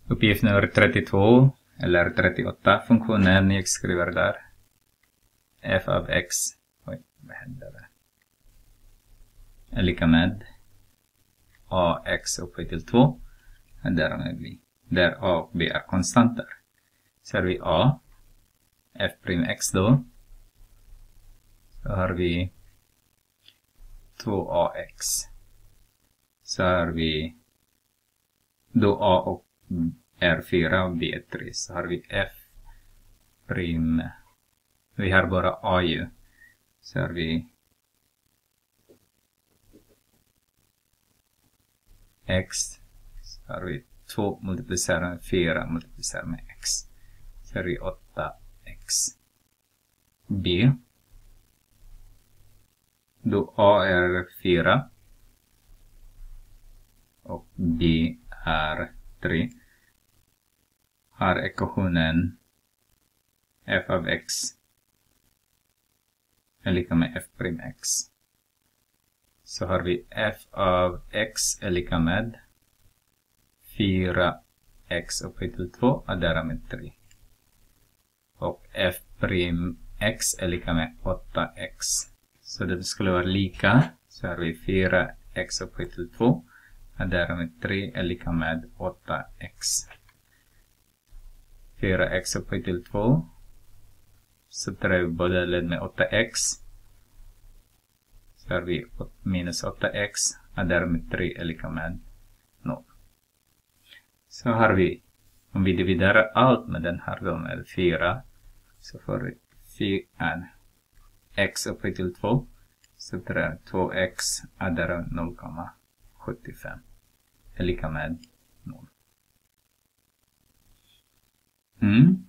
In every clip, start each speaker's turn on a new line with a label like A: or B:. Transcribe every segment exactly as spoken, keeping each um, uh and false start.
A: Uppgift nummer trettiotvå eller trettioåtta. Funktionen jag skriver där. F av x. Oj, vad händer där? Är lika med ax upphöjt till två. Och därmed b. Där a och b är konstanter. Så har vi a. F'x då. Så har vi två ax. Så har vi då a och är fyra och b är tre. Så har vi f prim. Vi har bara a ju. Så har vi x. Så har vi två multiplicerat med fyra multiplicerat med x. Så har vi åtta x. B. Då a är fyra. Och b är tre. Har ekvationen f av x är lika med f prim x. Så har vi f av x är lika med fyra x upphöjt till två och därmed tre. Och f prim x är lika med åtta x. Så det skulle vara lika. Så har vi fyra x upphöjt till två och därmed tre är lika med åtta x. fyra x upphöjt till två. Så tar vi båda led med åtta x. Så har vi minus åtta x och därmed tre är lika med noll. Så har vi, om vi dividerar allt med den här då med fyra. Så får vi fyra x upphöjt till två. Så tar vi två x och därmed noll komma sjuttiofem. Är lika med noll. Mm.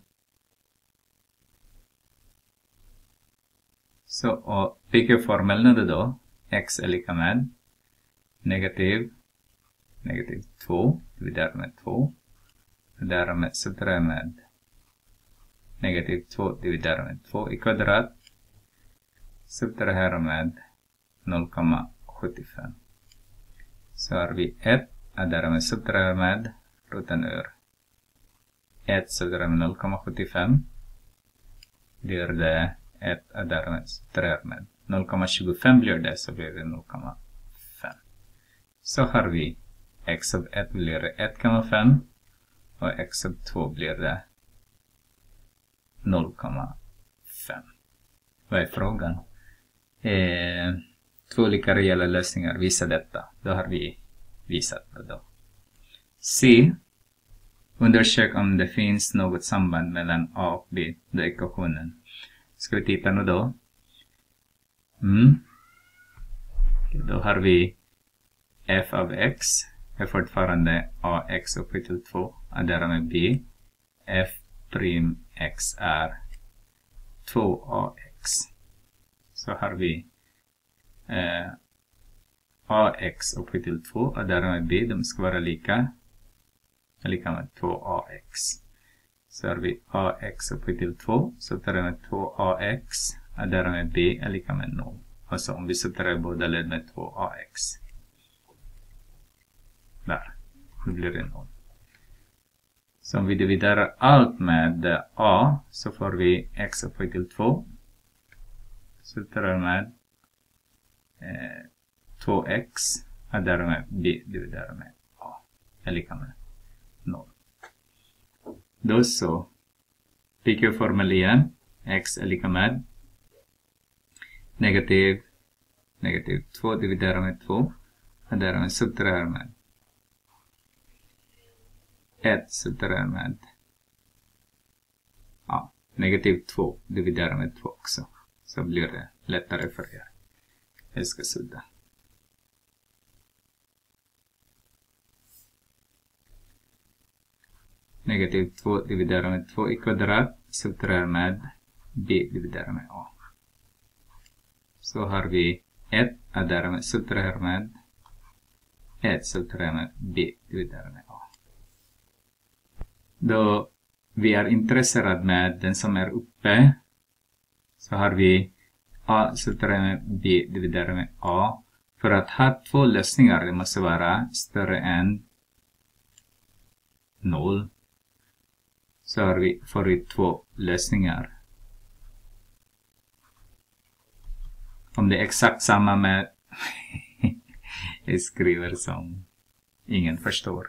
A: Så och vilka formelen då? X är lika med negativ negativ två dividerat med två. Därmed så tar jag med negativ två dividerat med två i kvadrat. Så tar jag här med noll komma sjuttiofem. Så har vi ett och därmed så tar jag med roten ur ett så tar jag med noll komma sjuttiofem. Blir det ett och därmed så tar jag med noll komma tjugofem blir det, så blir det noll komma fem. Så har vi x av ett blir det ett komma fem och x av två blir det noll komma fem. Vad är frågan? Eh, två olika reella lösningar visar detta. Då har vi visat det då. C. Undersök om det finns något samband mellan a och b. Då är ekvationen. Ska vi titta nu då? Mm. Då har vi f av x är fortfarande ax upphöjt till två och därmed b. F prim x är två ax. Så har vi eh, ax upphöjt till två och därmed b. De ska vara lika. Lika med två ax. Så har vi ax upphöjt till två. Så tar vi med två ax. Och därmed b är lika med noll. Och så om vi sätter båda led med två ax. Där. Då blir det noll. Så om vi dividerar allt med a. Så får vi x upphöjt till två. Så tar vi med eh, två x. Och därmed b dividerar med a. Är lika med noll. Då så. Pick formel igen. X är lika med negativ negativ två dividerat med två. Och därmed subtraherar med ett subtraherar med ja, negativ två dividerat med två också. Så blir det lättare för er. Jag ska sudda. Negativ två dividerat med två i kvadrat. Subtraherar med b dividerat med a. Så har vi ett och därmed subtraherar med ett subtraherar med b dividerat med a. Då vi är intresserade med den som är uppe. Så har vi a subtraherar med b dividerat med a. För att ha två lösningar det måste vara större än noll. Så har vi, får vi två lösningar. Om det är exakt samma med jag skriver som ingen förstår.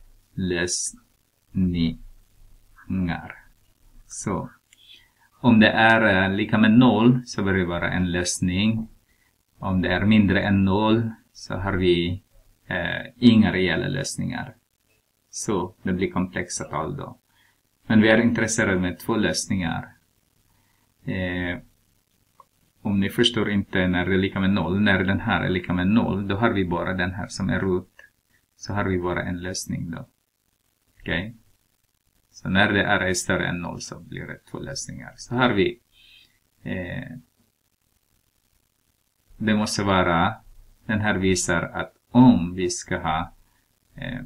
A: Lösningar. Så om det är lika med noll så bör det vara en lösning. Om det är mindre än noll så har vi eh, inga reella lösningar. Så det blir komplexa tal då. Men vi är intresserade med två lösningar. Eh, om ni förstår inte när det är lika med noll, när den här är lika med noll, då har vi bara den här som är root. Så har vi bara en lösning då. Okej. Okay. Så när det är större än noll så blir det två lösningar. Så har vi eh, det måste vara, den här visar att om vi ska ha eh,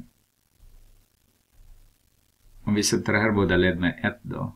A: om vi subtraherar båda led med ett då,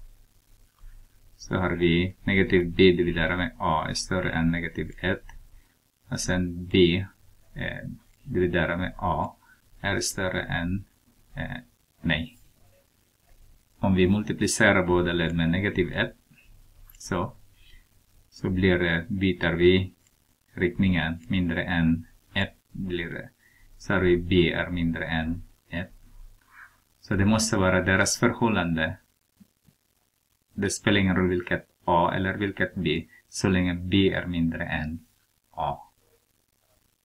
A: så har vi negativ b dividerat med a är större än negativ ett. Och sen b eh, dividerat med a är större än eh, nej. Om vi multiplicerar båda led med negativ ett så, så blir det, byter vi riktningen mindre än ett blir det. Så har vi b är mindre än ett. Så det måste vara deras förhållande. Det spelar ingen roll vilket a eller vilket b så länge b är mindre än a.